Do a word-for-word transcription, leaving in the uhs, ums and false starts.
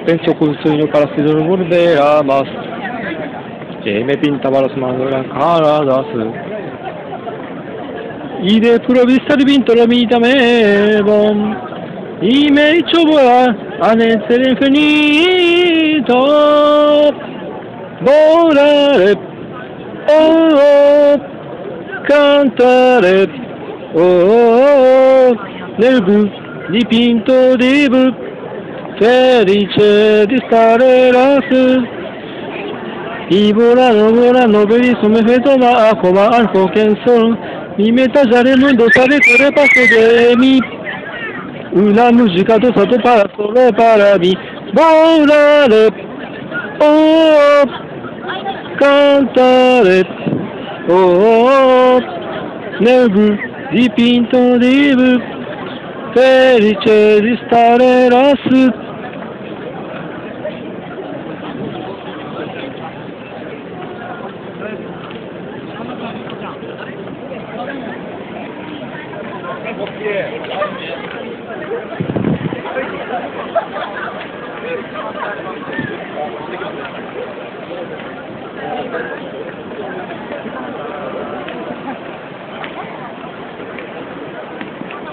penso col sogno parassito non volverà más. Que me pintaba las manos la cara das. Y de provvista dipinto la vita me bon. Y me he hecho volar al essere infinito. Volare, oh, oh, cantare, oh, oh, nel blu dipinto di blu, felice di stare lassù. Y volando, volando, bellissimo effetto ma come algo che sono, mi metto già nel mondo, sale per passo di mi. Una musica dosato para solo para mí. Volare, oh, cantare, oh, nel blu dipinto di blu, felice di stare lassù. Yeah.